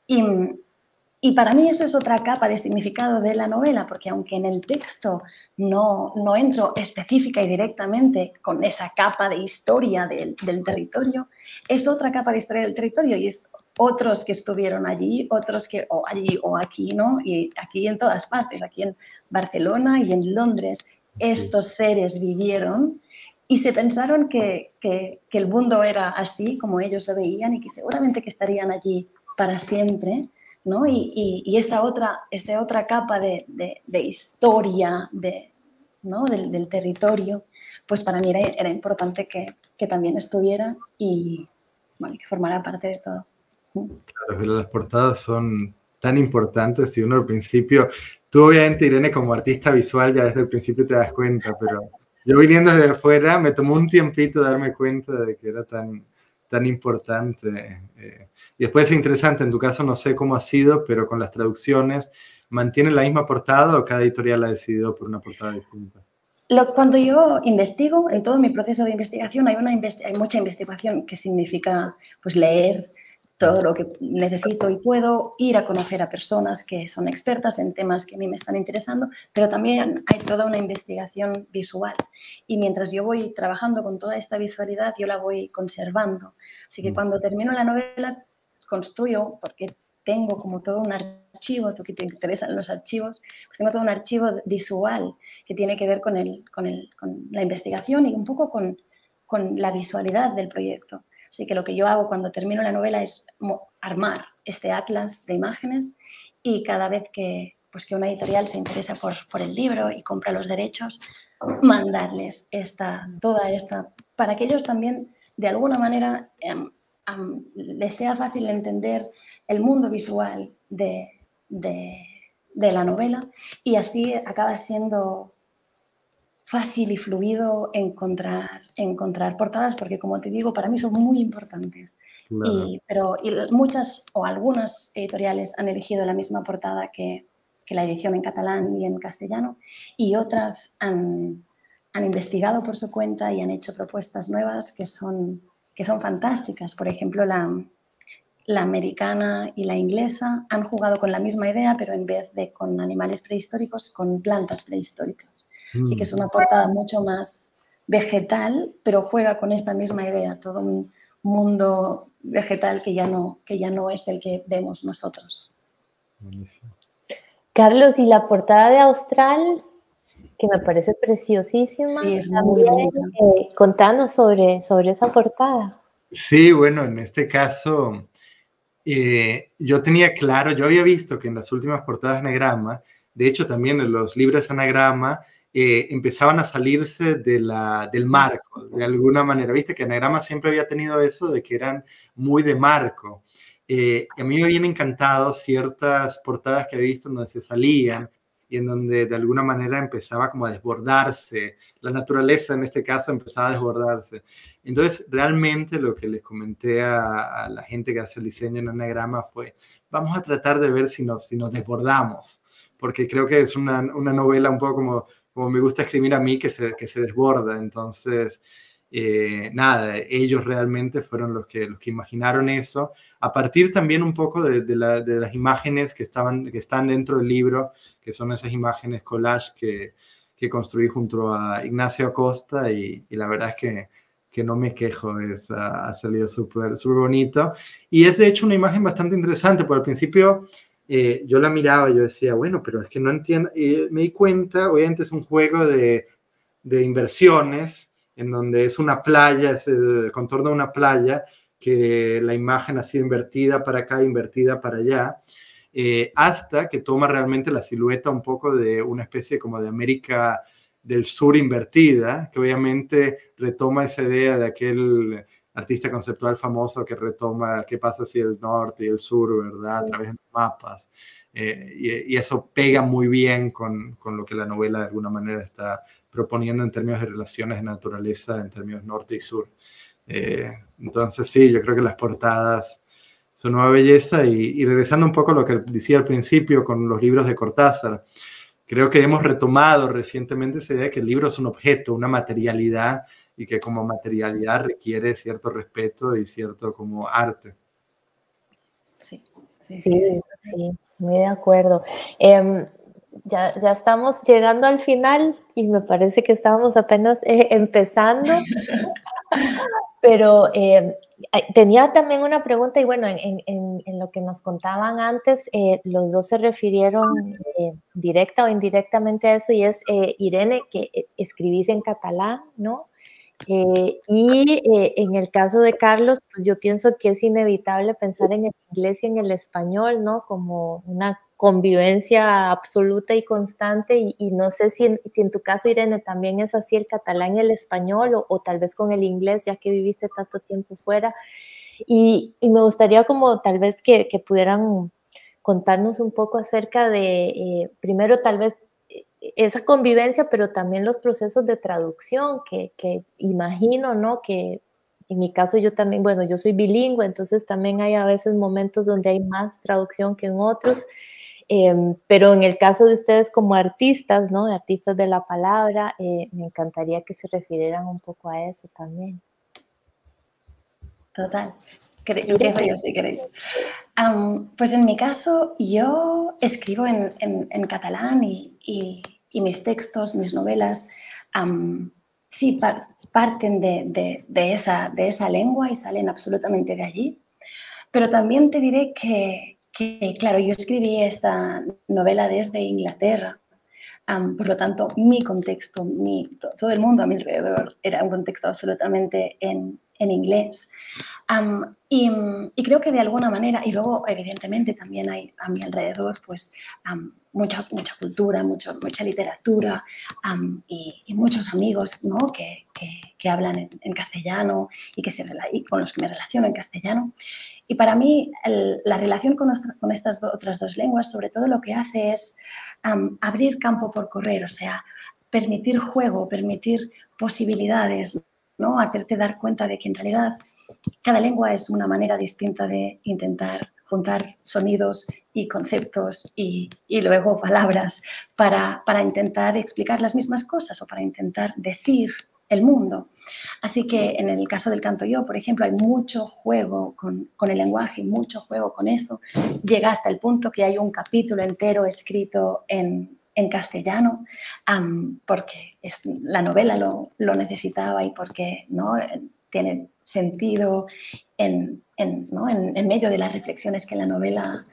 Y para mí eso es otra capa de significado de la novela, porque aunque en el texto no entro específica y directamente con esa capa de historia del territorio, es otra capa de historia del territorio y es otros que estuvieron allí, otros que o allí o aquí, ¿no? Y aquí en todas partes, aquí en Barcelona y en Londres, estos seres vivieron y se pensaron que el mundo era así, como ellos lo veían, y que seguramente que estarían allí para siempre, ¿no? Y esta otra capa de historia, ¿no? del territorio, pues para mí era importante que también estuviera y, bueno, que formara parte de todo. Claro, pero las portadas son tan importantes y uno al principio, tú obviamente, Irene, como artista visual ya desde el principio te das cuenta, pero yo viniendo desde afuera me tomó un tiempito darme cuenta de que era tan importante. Y después es interesante, en tu caso no sé cómo ha sido, pero con las traducciones, ¿mantienen la misma portada o cada editorial ha decidido por una portada distinta? Cuando yo investigo, en todo mi proceso de investigación hay mucha investigación, que significa pues leer todo lo que necesito y puedo, ir a conocer a personas que son expertas en temas que a mí me están interesando, pero también hay toda una investigación visual. Y mientras yo voy trabajando con toda esta visualidad, yo la voy conservando. Así que cuando termino la novela, construyo, porque tengo como todo un archivo, tú que te interesan los archivos, pues tengo todo un archivo visual que tiene que ver con la investigación y un poco con la visualidad del proyecto. Así que lo que yo hago cuando termino la novela es armar este atlas de imágenes y cada vez que una editorial se interesa por el libro y compra los derechos, mandarles toda esta, para que ellos también de alguna manera les sea fácil entender el mundo visual de la novela y así acaba siendo fácil y fluido encontrar portadas, porque como te digo, para mí son muy importantes. Claro. Pero muchas o algunas editoriales han elegido la misma portada que la edición en catalán y en castellano, y otras han investigado por su cuenta y han hecho propuestas nuevas que son fantásticas. Por ejemplo, la americana y la inglesa han jugado con la misma idea, pero en vez de con animales prehistóricos, con plantas prehistóricas. Así que es una portada mucho más vegetal, pero juega con esta misma idea, todo un mundo vegetal que ya no es el que vemos nosotros. Carlos, ¿y la portada de Austral? Que me parece preciosísima. Sí, es muy bonita. Contanos sobre esa portada. Sí, bueno, en este caso... yo tenía claro, yo había visto que en las últimas portadas de Anagrama, de hecho también en los libros de Anagrama, empezaban a salirse del marco, de alguna manera. Viste que Anagrama siempre había tenido eso de que eran muy de marco. A mí me habían encantado ciertas portadas que había visto en donde se salían y en donde de alguna manera empezaba como a desbordarse, la naturaleza en este caso empezaba a desbordarse. Entonces, realmente lo que les comenté a la gente que hace el diseño en Anagrama fue, vamos a tratar de ver si nos desbordamos, porque creo que es una novela un poco como me gusta escribir a mí, que se desborda. Entonces, nada, ellos realmente fueron los que imaginaron eso, a partir también un poco de las imágenes que están dentro del libro, que son esas imágenes collage que construí junto a Ignacio Acosta, y la verdad es que no me quejo, ha salido súper bonito. Y es de hecho una imagen bastante interesante, porque al principio yo la miraba y yo decía, bueno, pero es que no entiendo. Me di cuenta, obviamente es un juego de inversiones, en donde es una playa, es el contorno de una playa, que la imagen ha sido invertida para acá, invertida para allá, hasta que toma realmente la silueta un poco de una especie como de América del Sur invertida, que obviamente retoma esa idea de aquel artista conceptual famoso que retoma qué pasa si el norte y el sur, ¿verdad? A través de los mapas. Y eso pega muy bien con lo que la novela de alguna manera está proponiendo en términos de relaciones de naturaleza, en términos norte y sur. Entonces sí, yo creo que las portadas son una belleza, y regresando un poco a lo que decía al principio con los libros de Cortázar, creo que hemos retomado recientemente esa idea de que el libro es un objeto, una materialidad, y que como materialidad requiere cierto respeto y cierto como arte. Sí, muy de acuerdo. Ya estamos llegando al final y me parece que estábamos apenas empezando, pero tenía también una pregunta, y bueno, en lo que nos contaban antes, los dos se refirieron directa o indirectamente a eso, y es, Irene, que escribís en catalán, ¿no? En el caso de Carlos, pues yo pienso que es inevitable pensar en el inglés y en el español, ¿no? Como una convivencia absoluta y constante, y no sé si en tu caso, Irene, también es así el catalán y el español, o tal vez con el inglés, ya que viviste tanto tiempo fuera. Y me gustaría como tal vez que pudieran contarnos un poco acerca de, primero tal vez esa convivencia, pero también los procesos de traducción que imagino, ¿no? Que en mi caso yo también, bueno, yo soy bilingüe, entonces también hay a veces momentos donde hay más traducción que en otros, pero en el caso de ustedes como artistas, ¿no? Artistas de la palabra, me encantaría que se refirieran un poco a eso también. Total. Empiezo yo si queréis. Pues en mi caso, yo escribo en catalán y mis textos, mis novelas, sí parten de esa lengua y salen absolutamente de allí. Pero también te diré que, claro, yo escribí esta novela desde Inglaterra. Por lo tanto, mi contexto, todo el mundo a mi alrededor era un contexto absolutamente en inglés. Y creo que de alguna manera, y luego evidentemente también hay a mi alrededor pues mucha cultura, mucha literatura y muchos amigos, ¿no? que hablan en castellano y con los que me relaciono en castellano. Y para mí la relación con estas otras dos lenguas sobre todo lo que hace es abrir campo por correr, o sea, permitir juego, permitir posibilidades, ¿no? Hacerte dar cuenta de que en realidad cada lengua es una manera distinta de intentar juntar sonidos y conceptos y luego palabras para intentar explicar las mismas cosas o para intentar decir el mundo. Así que en el caso del canto yo, por ejemplo, hay mucho juego con el lenguaje, mucho juego con eso. Llega hasta el punto que hay un capítulo entero escrito en castellano, porque la novela lo necesitaba y porque ¿no? tiene sentido en medio de las reflexiones que la novela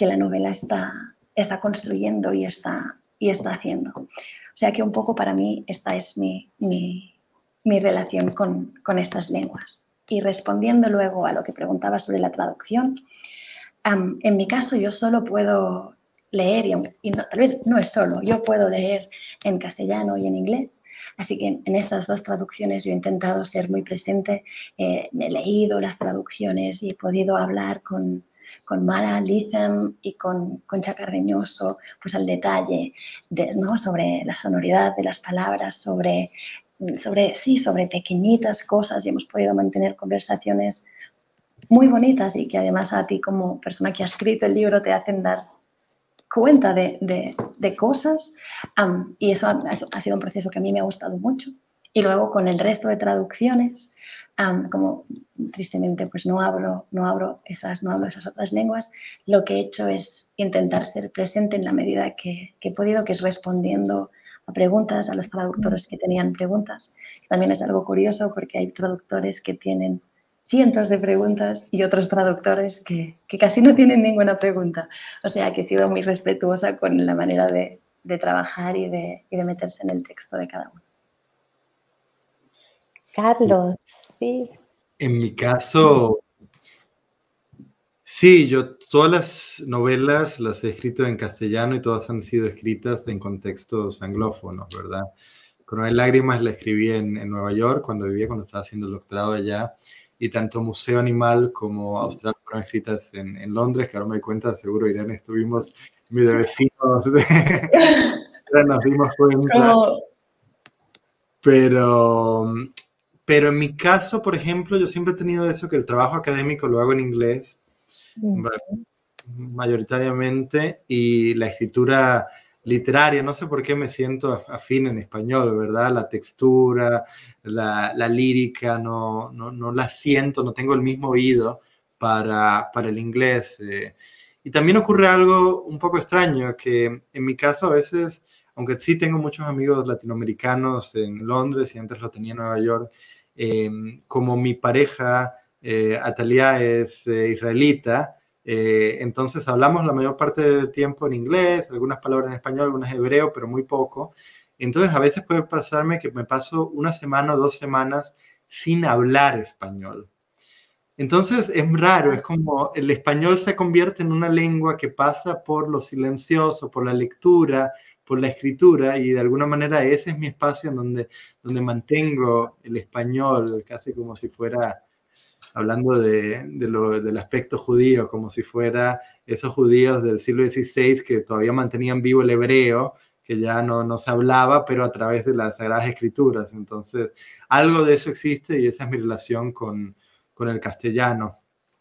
está construyendo y está haciendo. O sea que un poco para mí esta es mi relación con estas lenguas. Y respondiendo luego a lo que preguntaba sobre la traducción, en mi caso yo solo puedo leer, y tal vez no es solo, yo puedo leer en castellano y en inglés, así que en estas dos traducciones yo he intentado ser muy presente, he leído las traducciones y he podido hablar con Mara Litham y con Concha Cardeñoso, pues al detalle, ¿no? sobre la sonoridad de las palabras, sobre pequeñitas cosas, y hemos podido mantener conversaciones muy bonitas y que además a ti como persona que ha escrito el libro te hacen dar cuenta de cosas y eso ha sido un proceso que a mí me ha gustado mucho. Y luego con el resto de traducciones, como tristemente pues no hablo esas otras lenguas, lo que he hecho es intentar ser presente en la medida que he podido, que es respondiendo a preguntas, a los traductores que tenían preguntas. También es algo curioso porque hay traductores que tienen cientos de preguntas y otros traductores que casi no tienen ninguna pregunta. O sea que he sido muy respetuosa con la manera de trabajar y de meterse en el texto de cada uno. Carlos, sí. En mi caso, sí, yo todas las novelas las he escrito en castellano y todas han sido escritas en contextos anglófonos, ¿verdad? Coronel Lágrimas la escribí en Nueva York cuando estaba haciendo el doctorado allá, y tanto Museo Animal como Austral fueron escritas en Londres, que ahora me doy cuenta, seguro Irene, estuvimos medio vecinos, nos dimos cuenta. Pero en mi caso, por ejemplo, yo siempre he tenido eso, que el trabajo académico lo hago en inglés, mayoritariamente, y la escritura literaria, no sé por qué me siento afín en español, ¿verdad? La textura, la lírica, no la siento, no tengo el mismo oído para el inglés. Y también ocurre algo un poco extraño, que en mi caso a veces, aunque sí tengo muchos amigos latinoamericanos en Londres y antes lo tenía en Nueva York, como mi pareja, Atalia, es israelita, entonces hablamos la mayor parte del tiempo en inglés, algunas palabras en español, algunas en hebreo, pero muy poco. Entonces a veces puede pasarme que me paso una semana o 2 semanas sin hablar español. Entonces es raro, es como el español se convierte en una lengua que pasa por lo silencioso, por la lectura, por la escritura, y de alguna manera ese es mi espacio en donde mantengo el español, casi como si fuera, hablando del aspecto judío, como si fuera esos judíos del siglo XVI que todavía mantenían vivo el hebreo, que ya no se hablaba, pero a través de las Sagradas Escrituras. Entonces, algo de eso existe y esa es mi relación con el castellano,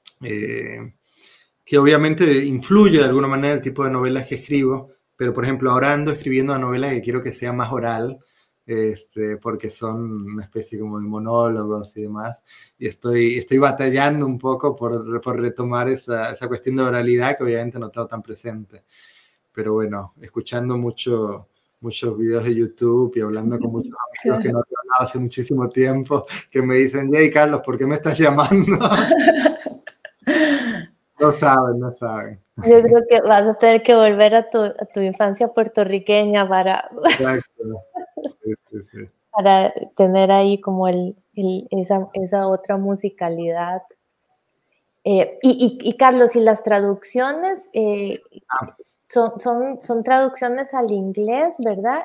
que obviamente influye de alguna manera el tipo de novelas que escribo, pero por ejemplo ahora ando escribiendo una novela que quiero que sea más oral, porque son una especie como de monólogos y demás, y estoy batallando un poco por retomar esa cuestión de oralidad que obviamente no tengo tan presente, pero bueno, escuchando muchos videos de YouTube y hablando con muchos amigos que no he hablado hace muchísimo tiempo, que me dicen, hey Carlos, ¿por qué me estás llamando? No saben. Yo creo que vas a tener que volver a tu infancia puertorriqueña para, Exacto. Sí. para tener ahí como esa otra musicalidad. Y Carlos, ¿y las traducciones? Son traducciones al inglés, ¿verdad?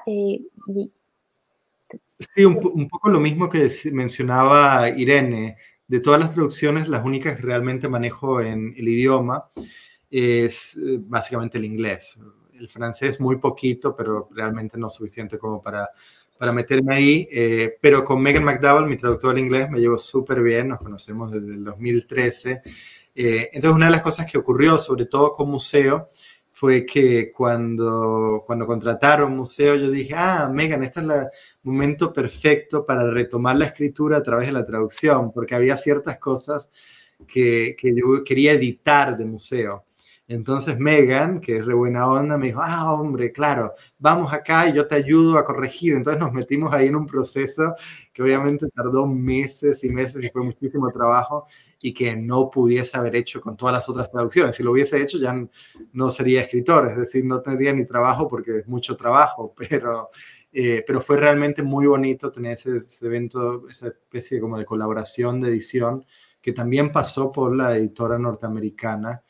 Sí, un poco lo mismo que mencionaba Irene. De todas las traducciones, las únicas que realmente manejo en el idioma es básicamente el inglés. El francés muy poquito, pero realmente no suficiente como para meterme ahí. Pero con Megan McDowell, mi traductor al inglés, me llevo súper bien. Nos conocemos desde el 2013. Entonces, una de las cosas que ocurrió, sobre todo con Museo, fue que cuando contrataron Museo, yo dije, Megan, este es el momento perfecto para retomar la escritura a través de la traducción, porque había ciertas cosas que yo quería editar de Museo. Entonces Megan, que es re buena onda, me dijo, hombre, claro, vamos acá y yo te ayudo a corregir. Entonces nos metimos ahí en un proceso que obviamente tardó meses y meses y fue muchísimo trabajo y que no pudiese haber hecho con todas las otras traducciones. Si lo hubiese hecho ya no sería escritor, es decir, no tendría ni trabajo porque es mucho trabajo, pero fue realmente muy bonito tener ese evento, esa especie como de colaboración de edición que también pasó por la editora norteamericana,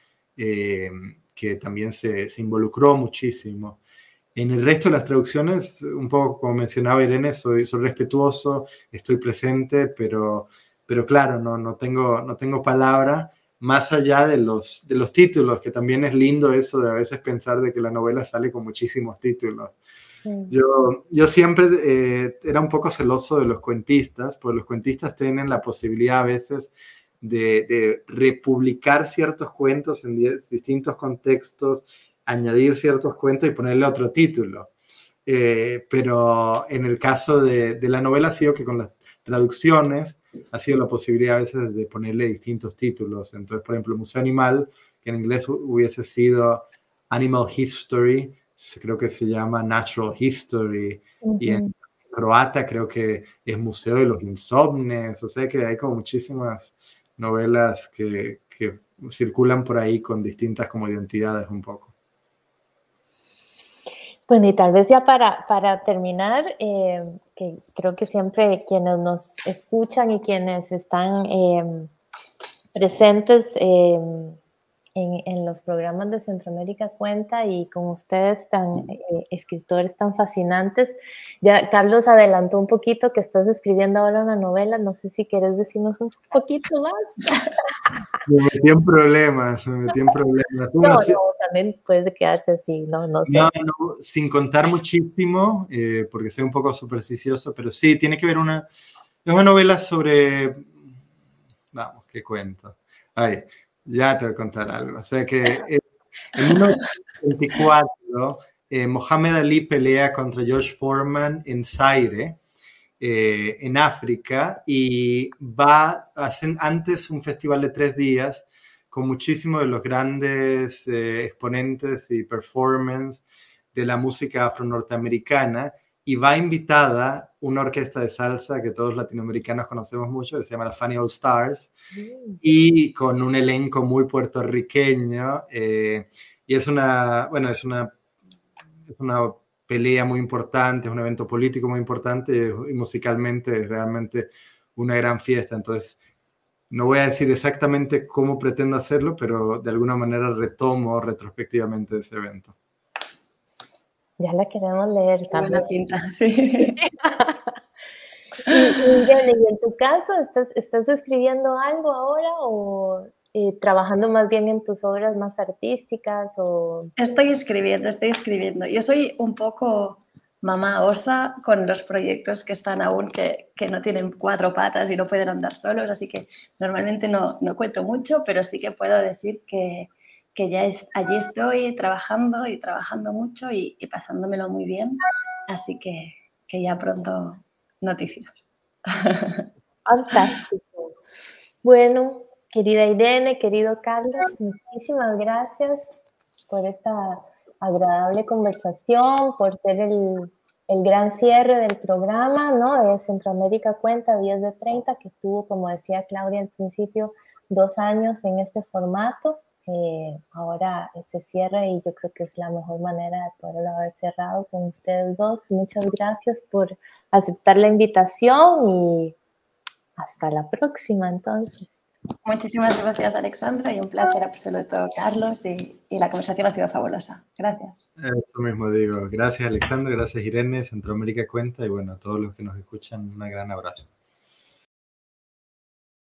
que también se involucró muchísimo. En el resto de las traducciones, un poco como mencionaba Irene, soy respetuoso, estoy presente, pero claro, no tengo palabra más allá de los títulos, que también es lindo eso de a veces pensar de que la novela sale con muchísimos títulos. Yo siempre era un poco celoso de los cuentistas, porque los cuentistas tienen la posibilidad a veces de republicar ciertos cuentos en distintos contextos, añadir ciertos cuentos y ponerle otro título. Pero en el caso de la novela ha sido que con las traducciones ha sido la posibilidad a veces de ponerle distintos títulos. Entonces, por ejemplo, Museo Animal, que en inglés hubiese sido Animal History, creo que se llama Natural History, y en croata creo que es Museo de los Insomnes, o sea que hay como muchísimas novelas que circulan por ahí con distintas como identidades un poco. Bueno, y tal vez ya para terminar, que creo que siempre quienes nos escuchan y quienes están presentes en los programas de Centroamérica Cuenta y con ustedes escritores tan fascinantes. Ya Carlos adelantó un poquito que estás escribiendo ahora una novela, no sé si quieres decirnos un poquito más. Me metí en problemas. No, también puede quedarse así, no sé. No, sin contar muchísimo, porque soy un poco supersticioso, pero sí, tiene que ver es una novela sobre, vamos, ¿qué cuento? Ay, ya te voy a contar algo. O sea que en 1924, Mohamed Ali pelea contra George Foreman en Zaire, en África, y hacen antes un festival de 3 días con muchísimos de los grandes exponentes y performance de la música afro-norteamericana, y va invitada una orquesta de salsa que todos latinoamericanos conocemos mucho, que se llama la Funny All Stars, y con un elenco muy puertorriqueño, y es una pelea muy importante, es un evento político muy importante y musicalmente es realmente una gran fiesta. Entonces, no voy a decir exactamente cómo pretendo hacerlo, pero de alguna manera retomo retrospectivamente ese evento. Ya la queremos leer también. Buena pinta, sí. Y en tu caso, ¿estás escribiendo algo ahora o trabajando más bien en tus obras más artísticas? O... Estoy escribiendo. Yo soy un poco mamá osa con los proyectos que están aún, que no tienen 4 patas y no pueden andar solos, así que normalmente no cuento mucho, pero sí que puedo decir que ya allí estoy trabajando y trabajando mucho y pasándomelo muy bien, así que ya pronto noticias. Fantástico. Bueno, querida Irene, querido Carlos, muchísimas gracias por esta agradable conversación, por ser el gran cierre del programa, ¿no? De Centroamérica Cuenta 10 de 30, que estuvo, como decía Claudia al principio, 2 años en este formato. Ahora se cierra y yo creo que es la mejor manera de poderlo haber cerrado con ustedes dos. Muchas gracias por aceptar la invitación y hasta la próxima, entonces. Muchísimas gracias, Alexandra, y un placer absoluto, Carlos, y la conversación ha sido fabulosa. Gracias. Eso mismo digo. Gracias, Alexandra, gracias, Irene, Centroamérica Cuenta, y bueno, a todos los que nos escuchan, un gran abrazo.